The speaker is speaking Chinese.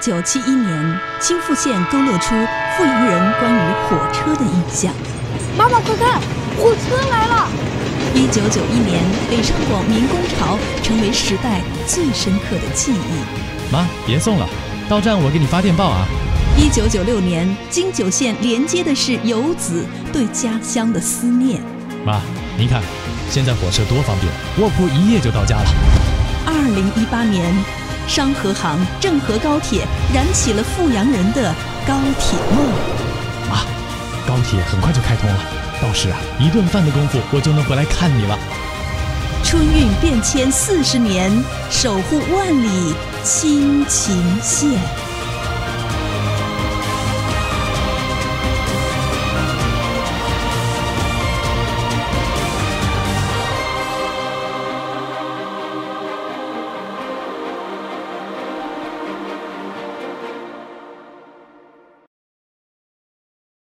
1971年，青富县勾勒出富阳人关于火车的印象。 妈妈，快看，火车来了 ！1991年，北上广民工潮成为时代最深刻的记忆。 妈，别送了，到站我给你发电报啊。 1996年，京九线连接的是游子对家乡的思念。 妈，您看，现在火车多方便，卧铺1夜就到家了。 2018年，商河行郑和高铁燃起了富阳人的高铁梦。 妈，高铁很快就开通了，到时1顿饭的功夫我就能回来看你了。 春运变迁40年，守护万里亲情线。